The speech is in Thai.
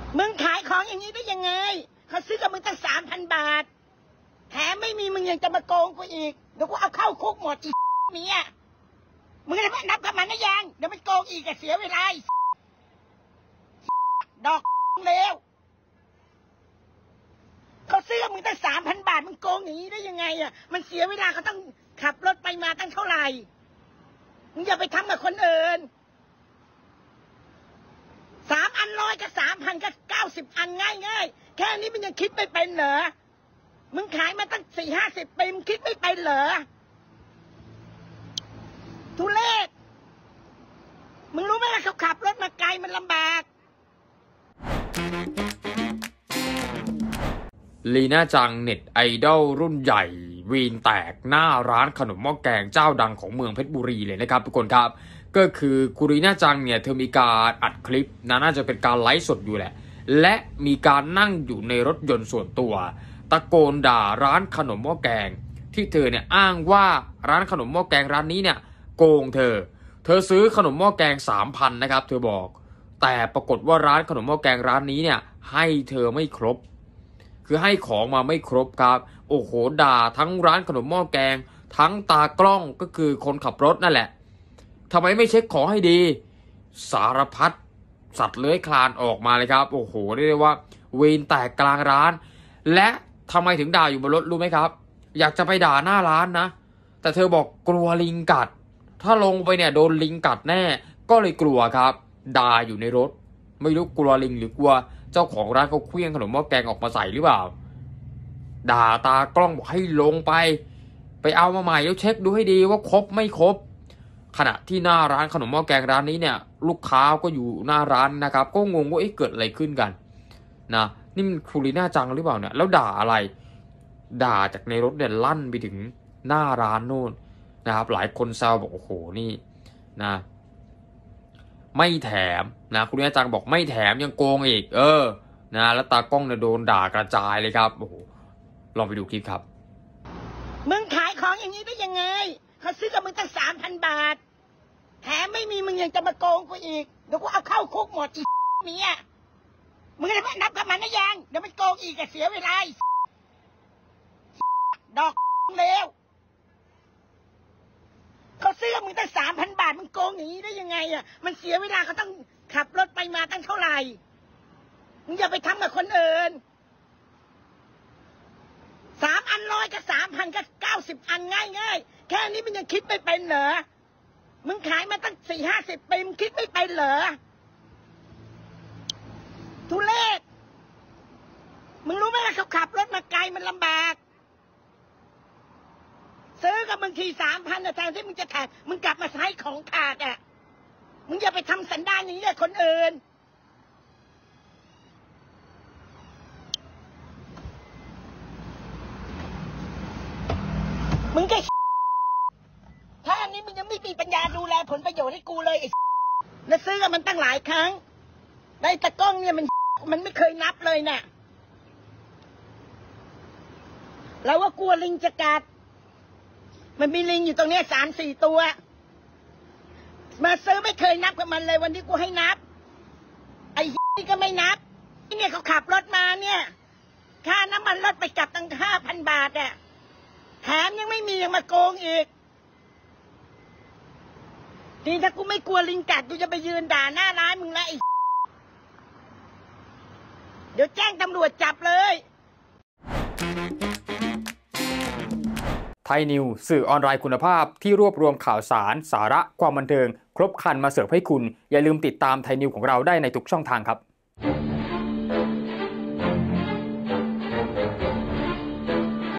มึงขายของอย่างนี้ได้ยังไงเขาซื้อกับมึงตั้ง3,000 บาทแถมไม่มีมึงยังจะมาโกงกูอีกเดี๋ยวกูเอาเข้าคุกหมดอีเนี่ยมึงจะไปนับกับมันนะยังเดี๋ยวมันโกงอีกเสียเวลาดอกเลวเขาซื้อกับมึงตั้ง3,000 บาทมึงโกงอย่างนี้ได้ยังไงมันเสียเวลาเขาต้องขับรถไปมาตั้งเท่าไหร่มึงอย่าไปทำกับคนอื่น3 อัน100กับ3,000กับ90 อันง่ายแค่นี้มันยังคิดไม่เป็นเหรอมึงขายมาตั้ง40-50 ปีมึงคิดไม่เป็นเหรอทุเรศมึงรู้ไหมล่ะเขาขับรถมาไกลมันลำบากลีน่าจังเน็ตไอดอลรุ่นใหญ่วีนแตกหน้าร้านขนมหม้อแกงเจ้าดังของเมืองเพชรบุรีเลยนะครับทุกคนครับก็คือกุลีน่าจังเนี่ยเธอมีการอัดคลิปน่าจะเป็นการไลฟ์สดอยู่แหละและมีการนั่งอยู่ในรถยนต์ส่วนตัวตะโกนด่าร้านขนมหม้อแกงที่เธอเนี่ยอ้างว่าร้านขนมหม้อแกงร้านนี้เนี่ยโกงเธอซื้อขนมหม้อแกง 3,000 นะครับเธอบอกแต่ปรากฏว่าร้านขนมหม้อแกงร้านนี้เนี่ยให้เธอไม่ครบคือให้ของมาไม่ครบครับโอ้โหด่าทั้งร้านขนมหม้อแกงทั้งตากล้องก็คือคนขับรถนั่นแหละทำไมไม่เช็คของให้ดีสารพัดสัตว์เลื้อยคลานออกมาเลยครับโอ้โหเรียกได้ว่าเวรแตกกลางร้านและทำไมถึงด่าอยู่บนรถรู้ไหมครับอยากจะไปด่าหน้าร้านนะแต่เธอบอกกลัวลิงกัดถ้าลงไปเนี่ยโดนลิงกัดแน่ก็เลยกลัวครับด่าอยู่ในรถไม่รู้กลัวลิงหรือกลัวเจ้าของร้านเขาเคลี้ยงขนมหม้อแกงออกมาใส่หรือเปล่าด่าตากล้องบอกให้ลงไปเอามาใหม่แล้วเช็คดูให้ดีว่าครบไม่ครบขณะที่หน้าร้านขนมหม้อแกงร้านนี้เนี่ยลูกค้าก็อยู่หน้าร้านนะครับก็งงว่าเกิดอะไรขึ้นกันนะนี่มันคูลีน่าจังหรือเปล่าเนี่ยแล้วด่าอะไรด่าจากในรถเนี่ยลั่นไปถึงหน้าร้านโน่นนะครับหลายคนแซวบอกโอ้โหนี่นะไม่แถมนะคูลีน่าจังบอกไม่แถมยังโกงอีกนะแล้วตากล้องเนี่ยโดนด่ากระจายเลยครับโอ้โหลองไปดูคลิปครับมึงขายของอย่างนี้ได้ยังไงเขาซื้อกับมึงตั้ง3,000 บาทแถมไม่มีมึงยังจะมาโกงกูอีกเดี๋ยวกูเอาเข้าคุกหมดอีเนี่ยมึงจะไปนับกับมันนะยังเดี๋ยวมันโกงอีกเสียเวลาดอกเลวเขาซื้อกับมึงตั้ง3,000 บาทมึงโกงอย่างนี้ได้ยังไงมันเสียเวลาเขาต้องขับรถไปมาตั้งเท่าไหร่มึงอย่าไปทำกับคนอื่น3 อัน100กับ3,000กับ90 อันง่ายแค่นี้มันยังคิดไม่เป็นเหรอมึงขายมาตั้ง40-50 ปีมึงคิดไม่เป็นเหรอทุเรศมึงรู้ไหมล่ะเขาขับรถมาไกลมันลำบากซื้อกับมึงที3,000แทนที่มึงจะแถมมึงกลับมาใช้ของขาดมึงอย่าไปทำสันดานอย่างนี้กับคนอื่นมึงก็ถ้าอันนี้มึงยังไม่มีปัญญาดูแลผลประโยชน์ให้กูเลยแล้วซื้อกับมันตั้งหลายครั้งได้ตะกล้องเนี่ยมันไม่เคยนับเลยน่ะเราว่ากลัวลิงจะกัดมันมีลิงอยู่ตรงนี้3-4 ตัวมาซื้อไม่เคยนับกับมันเลยวันที่กูให้นับไอ้นี่ก็ไม่นับเนี่ยเขาขับรถมาเนี่ยค่าน้ำมันรถไปกลับตั้ง5,000 บาทแถมยังไม่มียังมาโกงอีกทีถ้ากูไม่กลัวลิงกัดกูจะไปยืนด่าหน้าร้านมึงละเดี๋ยวแจ้งตำรวจจับเลยไทยนิวสื่อออนไลน์คุณภาพที่รวบรวมข่าวสารสาระความบันเทิงครบครันมาเสิร์ฟให้คุณอย่าลืมติดตามไทยนิวของเราได้ในทุกช่องทางครับ